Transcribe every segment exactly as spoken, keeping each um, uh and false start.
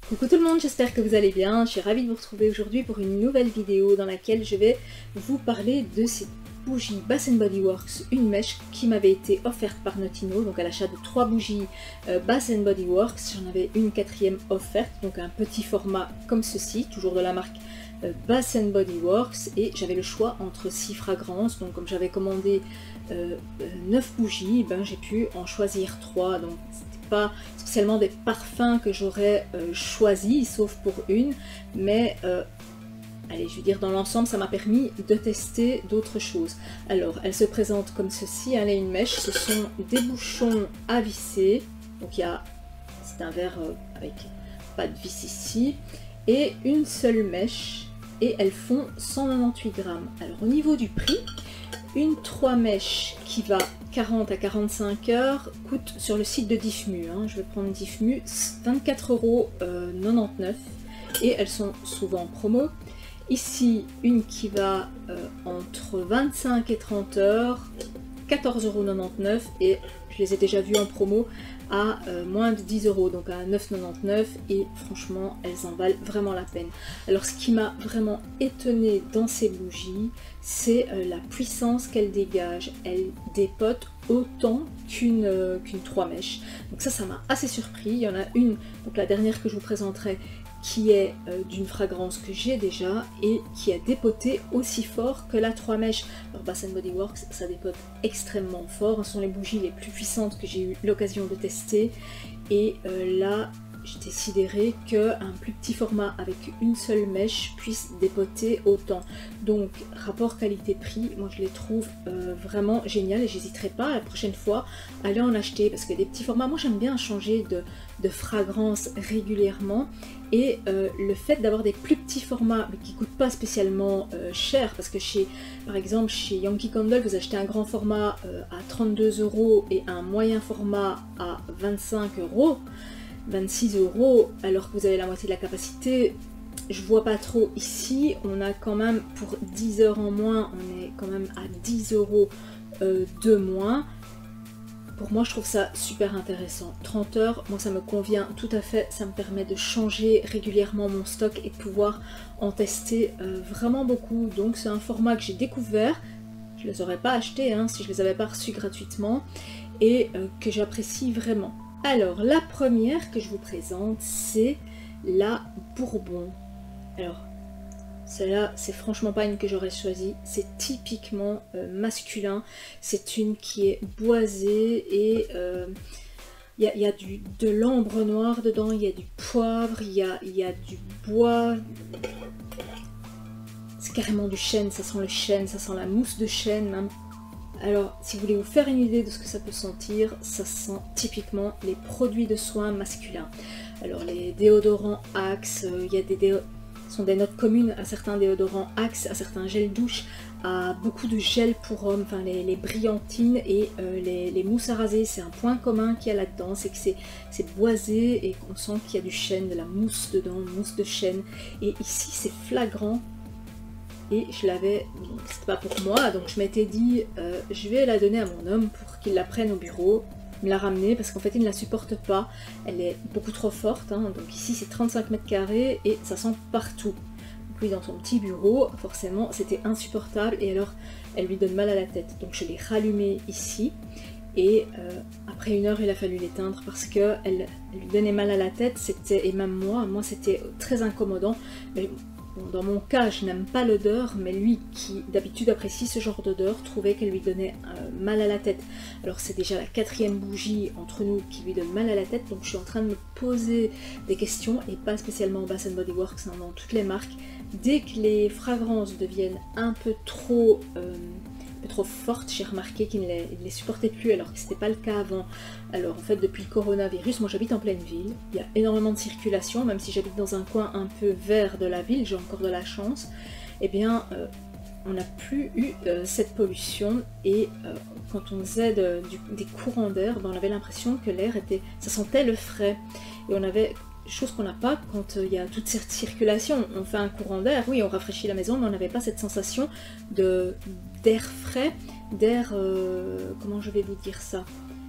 Coucou tout le monde, j'espère que vous allez bien. Je suis ravie de vous retrouver aujourd'hui pour une nouvelle vidéo dans laquelle je vais vous parler de cette bougie Bath and Body Works, une mèche qui m'avait été offerte par Notino, donc à l'achat de trois bougies euh, Bath and Body Works. J'en avais une quatrième offerte, donc un petit format comme ceci, toujours de la marque euh, Bath and Body Works, et j'avais le choix entre six fragrances. Donc comme j'avais commandé euh, neuf bougies, ben, j'ai pu en choisir trois. Donc pas spécialement des parfums que j'aurais euh, choisi, sauf pour une, mais euh, allez, je veux dire, dans l'ensemble, ça m'a permis de tester d'autres choses. Alors, elle se présente comme ceci, elle est une mèche, ce sont des bouchons à visser, donc il y a, c'est un verre euh, avec pas de vis ici, et une seule mèche, et elles font cent quatre-vingt-dix-huit grammes. Alors, au niveau du prix, une trois mèches qui va quarante à quarante-cinq heures coûte sur le site de Diffmu, hein, je vais prendre Diffmu, vingt-quatre euros quatre-vingt-dix-neuf, et elles sont souvent en promo. Ici, une qui va euh, entre vingt-cinq et trente heures, quatorze euros quatre-vingt-dix-neuf, et je les ai déjà vues en promo à euh, moins de dix euros, donc à neuf euros quatre-vingt-dix-neuf, et franchement elles en valent vraiment la peine. Alors ce qui m'a vraiment étonnée dans ces bougies, c'est euh, la puissance qu'elles dégagent. Elles dépotent autant qu'une euh, qu'une trois mèches, donc ça ça m'a assez surpris. Il y en a une, donc la dernière que je vous présenterai, qui est euh, d'une fragrance que j'ai déjà et qui a dépoté aussi fort que la trois mèches. Alors Bath and Body Works, ça dépote extrêmement fort, ce sont les bougies les plus puissantes que j'ai eu l'occasion de tester, et euh, là j'étais sidérée qu'un plus petit format avec une seule mèche puisse dépoter autant. Donc rapport qualité-prix, moi je les trouve euh, vraiment génial, et j'hésiterai pas la prochaine fois à aller en acheter, parce que des petits formats, moi j'aime bien changer de, de fragrance régulièrement, et euh, le fait d'avoir des plus petits formats mais qui ne coûtent pas spécialement euh, cher, parce que chez, par exemple chez Yankee Candle, vous achetez un grand format euh, à trente-deux euros et un moyen format à vingt-cinq euros, vingt-six euros, alors que vous avez la moitié de la capacité. Je vois pas trop ici, on a quand même pour dix heures en moins, on est quand même à dix euros euh, de moins. Pour moi je trouve ça super intéressant. trente heures, moi ça me convient tout à fait, ça me permet de changer régulièrement mon stock et de pouvoir en tester euh, vraiment beaucoup. Donc c'est un format que j'ai découvert, je les aurais pas achetés hein, si je les avais pas reçus gratuitement, et euh, que j'apprécie vraiment. Alors la première que je vous présente, c'est la Bourbon. Alors celle-là, c'est franchement pas une que j'aurais choisie, c'est typiquement euh, masculin, c'est une qui est boisée, et il euh, y, y a du, de l'ambre noir dedans, il y a du poivre, il y a, y a du bois, c'est carrément du chêne, ça sent le chêne, ça sent la mousse de chêne même. Alors, si vous voulez vous faire une idée de ce que ça peut sentir, ça sent typiquement les produits de soins masculins. Alors, les déodorants Axe, il euh, y a des déodorants, sont des notes communes à certains déodorants Axe, à certains gels douche, à beaucoup de gels pour hommes, enfin les, les brillantines et euh, les, les mousses à raser. C'est un point commun qu'il y a là-dedans, c'est que c'est boisé et qu'on sent qu'il y a du chêne, de la mousse dedans, mousse de chêne. Et ici, c'est flagrant. Et je l'avais, c'était pas pour moi, donc je m'étais dit euh, je vais la donner à mon homme pour qu'il la prenne au bureau, me la ramener, parce qu'en fait il ne la supporte pas, elle est beaucoup trop forte, hein. Donc ici c'est trente-cinq mètres carrés et ça sent partout. Donc lui dans son petit bureau, forcément c'était insupportable, et alors elle lui donne mal à la tête, donc je l'ai rallumée ici, et euh, après une heure il a fallu l'éteindre parce qu'elle elle lui donnait mal à la tête, c'était, et même moi, moi c'était très incommodant. Mais, dans mon cas, je n'aime pas l'odeur, mais lui qui d'habitude apprécie ce genre d'odeur trouvait qu'elle lui donnait euh, mal à la tête. Alors c'est déjà la quatrième bougie entre nous qui lui donne mal à la tête, donc je suis en train de me poser des questions, et pas spécialement Bath and Body Works, hein, dans toutes les marques. Dès que les fragrances deviennent un peu trop, euh, un peu trop fortes, j'ai remarqué qu'ils ne les, les supportaient plus, alors que ce n'était pas le cas avant. Alors en fait, depuis le coronavirus, moi j'habite en pleine ville, il y a énormément de circulation, même si j'habite dans un coin un peu vert de la ville, j'ai encore de la chance, et bien euh, on n'a plus eu euh, cette pollution, et euh, quand on faisait de, du, des courants d'air, ben, on avait l'impression que l'air était, ça sentait le frais, et on avait, chose qu'on n'a pas quand il euh, y a toute cette circulation, on fait un courant d'air, oui on rafraîchit la maison, mais on n'avait pas cette sensation de d'air frais, d'air, euh, comment je vais vous dire ça,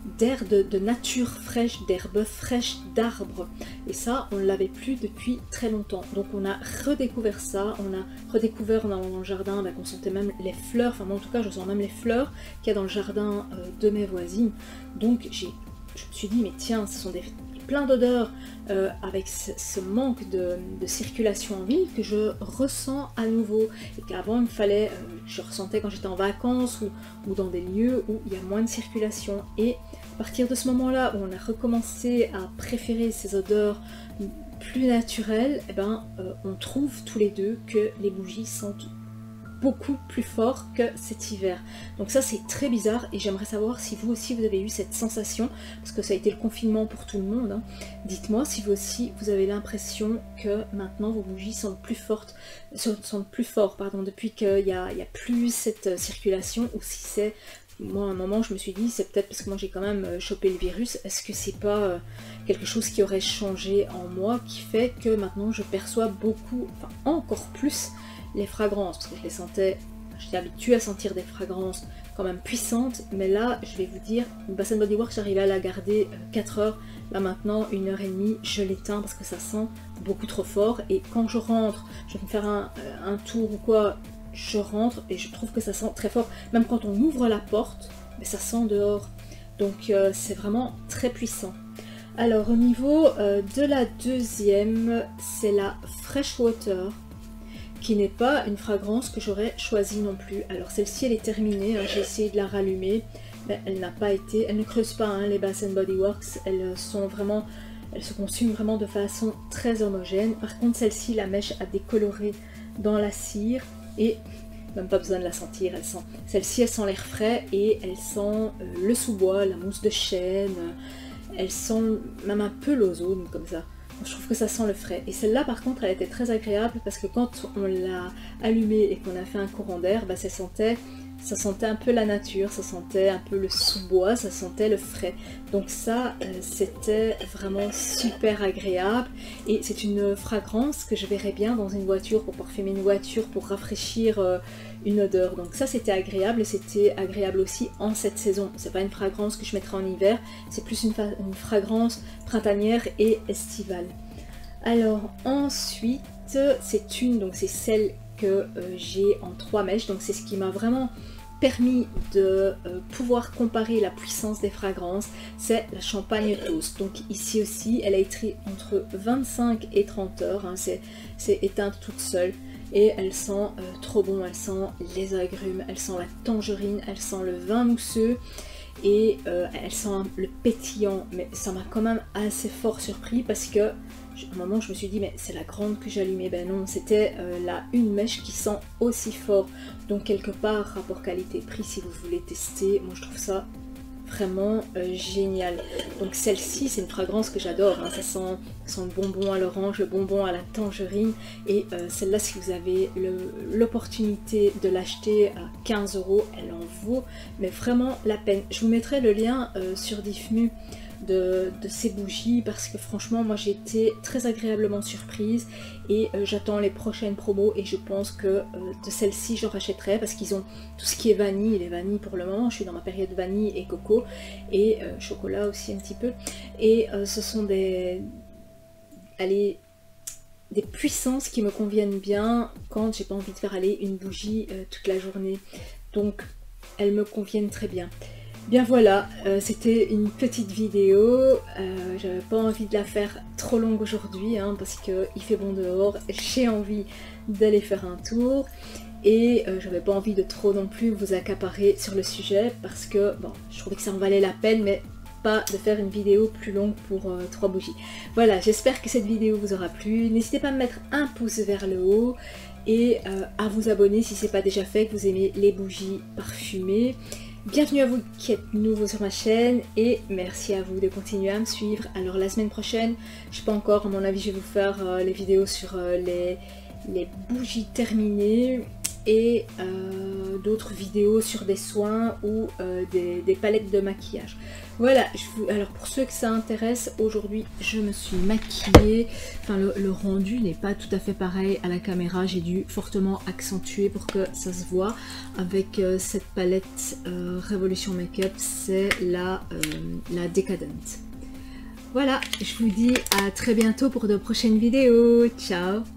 d'air de, de nature fraîche, d'herbe fraîche, d'arbres. Et ça, on ne l'avait plus depuis très longtemps. Donc on a redécouvert ça, on a redécouvert dans, dans le jardin ben, qu'on sentait même les fleurs, enfin moi en tout cas je sens même les fleurs qu'il y a dans le jardin euh, de mes voisines. Donc j'ai, je me suis dit, mais tiens, ce sont des plein d'odeurs euh, avec ce, ce manque de, de circulation en ville que je ressens à nouveau. Et qu'avant il me fallait, euh, je ressentais quand j'étais en vacances ou, ou dans des lieux où il y a moins de circulation. Et à partir de ce moment-là où on a recommencé à préférer ces odeurs plus naturelles, eh ben, euh, on trouve tous les deux que les bougies sentent beaucoup plus fort que cet hiver. Donc ça c'est très bizarre et j'aimerais savoir si vous aussi vous avez eu cette sensation, parce que ça a été le confinement pour tout le monde. Hein. Dites-moi si vous aussi vous avez l'impression que maintenant vos bougies sentent plus fortes, sentent plus fort pardon, depuis qu'il y a, il y a plus cette circulation, ou si c'est, moi à un moment je me suis dit c'est peut-être parce que moi j'ai quand même chopé le virus, est-ce que c'est pas quelque chose qui aurait changé en moi qui fait que maintenant je perçois beaucoup, enfin encore plus les fragrances, parce que je les sentais, j'étais habituée à sentir des fragrances quand même puissantes, mais là je vais vous dire, une Bath and Body Works j'arrivais à la garder quatre heures, là maintenant une heure et demie je l'éteins parce que ça sent beaucoup trop fort, et quand je rentre, je vais me faire un, un tour ou quoi, je rentre et je trouve que ça sent très fort, même quand on ouvre la porte, mais ça sent dehors, donc euh, c'est vraiment très puissant. Alors au niveau euh, de la deuxième, c'est la Fresh Water, qui n'est pas une fragrance que j'aurais choisie non plus. Alors celle-ci elle est terminée, hein, j'ai essayé de la rallumer, mais elle n'a pas été, elle ne creuse pas hein, les Bath and Body Works, elles sont vraiment, elles se consument vraiment de façon très homogène. Par contre celle-ci, la mèche a décoloré dans la cire et même pas besoin de la sentir, elle sent, celle-ci elle sent l'air frais et elle sent euh, le sous-bois, la mousse de chêne, elle sent même un peu l'ozone comme ça. Je trouve que ça sent le frais. Et celle-là par contre elle était très agréable parce que quand on l'a allumée et qu'on a fait un courant d'air, bah, ça sentait, ça sentait un peu la nature, ça sentait un peu le sous-bois, ça sentait le frais. Donc ça euh, c'était vraiment super agréable et c'est une fragrance que je verrais bien dans une voiture pour parfumer une voiture, pour rafraîchir euh, une odeur. Donc ça c'était agréable et c'était agréable aussi en cette saison. C'est pas une fragrance que je mettrai en hiver, c'est plus une, une fragrance printanière et estivale. Alors ensuite c'est une, donc c'est celle que euh, j'ai en trois mèches, donc c'est ce qui m'a vraiment permis de euh, pouvoir comparer la puissance des fragrances, c'est la Champagne Toast. Donc ici aussi elle a été entre vingt-cinq et trente heures, hein, c'est éteinte toute seule. Et elle sent euh, trop bon, elle sent les agrumes, elle sent la tangerine, elle sent le vin mousseux et euh, elle sent le pétillant, mais ça m'a quand même assez fort surpris parce que à un moment je me suis dit mais c'est la grande que j'allumais, ben non, c'était euh, la une mèche qui sent aussi fort. Donc quelque part rapport qualité-prix si vous voulez tester, moi je trouve ça vraiment euh, génial. Donc celle-ci c'est une fragrance que j'adore, hein. Ça sent, ça sent le bonbon à l'orange, le bonbon à la tangerine, et euh, celle-là si vous avez l'opportunité de l'acheter à quinze euros, elle en vaut mais vraiment la peine. Je vous mettrai le lien euh, sur Diffmu de, de ces bougies parce que franchement moi j'ai été très agréablement surprise et euh, j'attends les prochaines promos et je pense que euh, de celle-ci j'en rachèterai parce qu'ils ont tout ce qui est vanille, les vanilles pour le moment, je suis dans ma période vanille et coco et euh, chocolat aussi un petit peu, et euh, ce sont des allez des puissances qui me conviennent bien quand j'ai pas envie de faire aller une bougie euh, toute la journée, donc elles me conviennent très bien. Bien voilà, euh, c'était une petite vidéo, euh, j'avais pas envie de la faire trop longue aujourd'hui hein, parce qu'il fait bon dehors, j'ai envie d'aller faire un tour et euh, j'avais pas envie de trop non plus vous accaparer sur le sujet parce que bon, je trouvais que ça en valait la peine mais pas de faire une vidéo plus longue pour euh, trois bougies. Voilà, j'espère que cette vidéo vous aura plu, n'hésitez pas à me mettre un pouce vers le haut et euh, à vous abonner si c'est pas déjà fait, que vous aimez les bougies parfumées. Bienvenue à vous qui êtes nouveaux sur ma chaîne et merci à vous de continuer à me suivre. Alors la semaine prochaine, je sais pas encore, à mon avis je vais vous faire euh, les vidéos sur euh, les, les bougies terminées et euh, d'autres vidéos sur des soins ou euh, des, des palettes de maquillage. Voilà, je vous... alors pour ceux que ça intéresse, aujourd'hui je me suis maquillée, enfin le, le rendu n'est pas tout à fait pareil à la caméra, j'ai dû fortement accentuer pour que ça se voit avec euh, cette palette euh, Révolution Makeup, c'est la, euh, la Decadent. Voilà, je vous dis à très bientôt pour de prochaines vidéos, ciao.